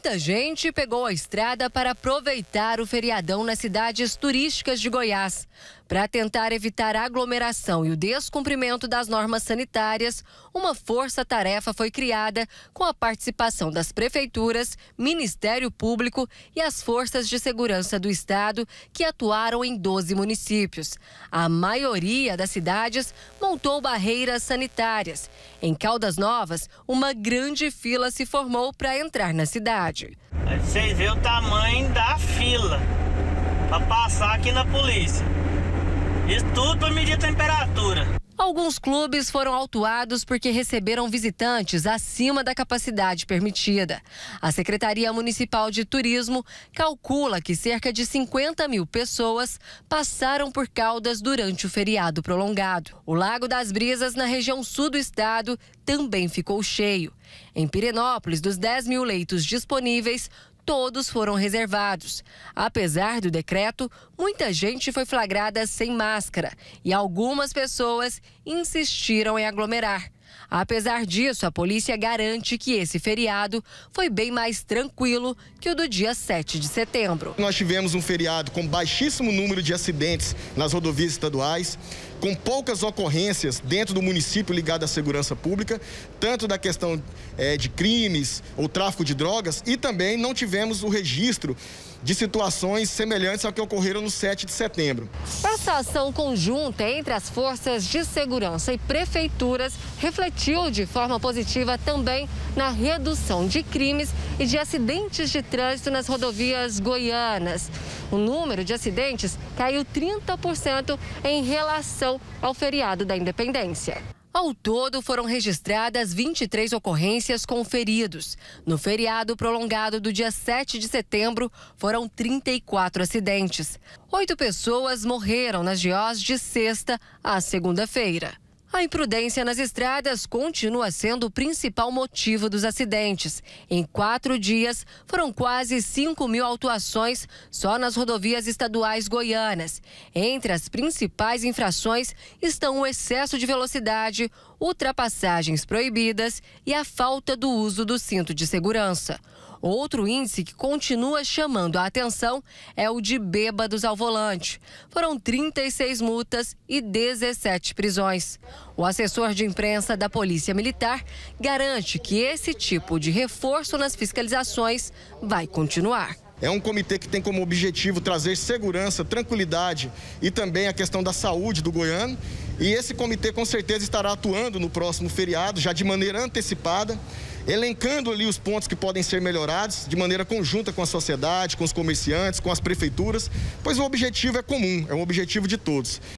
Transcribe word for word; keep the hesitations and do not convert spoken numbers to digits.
Muita gente pegou a estrada para aproveitar o feriadão nas cidades turísticas de Goiás. Para tentar evitar a aglomeração e o descumprimento das normas sanitárias, uma força-tarefa foi criada com a participação das prefeituras, Ministério Público e as forças de segurança do estado, que atuaram em doze municípios. A maioria das cidades montou barreiras sanitárias. Em Caldas Novas, uma grande fila se formou para entrar na cidade. Vocês veem o tamanho da fila para passar aqui na polícia. Isso tudo para medir a temperatura. Alguns clubes foram autuados porque receberam visitantes acima da capacidade permitida. A Secretaria Municipal de Turismo calcula que cerca de cinquenta mil pessoas passaram por Caldas durante o feriado prolongado. O Lago das Brisas, na região sul do estado, também ficou cheio. Em Pirenópolis, dos dez mil leitos disponíveis, todos foram reservados. Apesar do decreto, muita gente foi flagrada sem máscara e algumas pessoas insistiram em aglomerar. Apesar disso, a polícia garante que esse feriado foi bem mais tranquilo que o do dia sete de setembro. Nós tivemos um feriado com baixíssimo número de acidentes nas rodovias estaduais, com poucas ocorrências dentro do município ligado à segurança pública, tanto da questão é, de crimes ou tráfico de drogas, e também não tivemos o registro de situações semelhantes ao que ocorreram no sete de setembro. Essa ação conjunta entre as forças de segurança e prefeituras refletiu de forma positiva também na redução de crimes e de acidentes de trânsito nas rodovias goianas. O número de acidentes caiu trinta por cento em relação ao feriado da Independência. Ao todo, foram registradas vinte e três ocorrências com feridos. No feriado prolongado do dia sete de setembro, foram trinta e quatro acidentes. Oito pessoas morreram nas G Os de sexta a segunda-feira. A imprudência nas estradas continua sendo o principal motivo dos acidentes. Em quatro dias, foram quase cinco mil autuações só nas rodovias estaduais goianas. Entre as principais infrações estão o excesso de velocidade, ultrapassagens proibidas e a falta do uso do cinto de segurança. Outro índice que continua chamando a atenção é o de bêbados ao volante. Foram trinta e seis multas e dezessete prisões. O assessor de imprensa da Polícia Militar garante que esse tipo de reforço nas fiscalizações vai continuar. É um comitê que tem como objetivo trazer segurança, tranquilidade e também a questão da saúde do goiano. E esse comitê com certeza estará atuando no próximo feriado, já de maneira antecipada, elencando ali os pontos que podem ser melhorados de maneira conjunta com a sociedade, com os comerciantes, com as prefeituras, pois o objetivo é comum, é um objetivo de todos.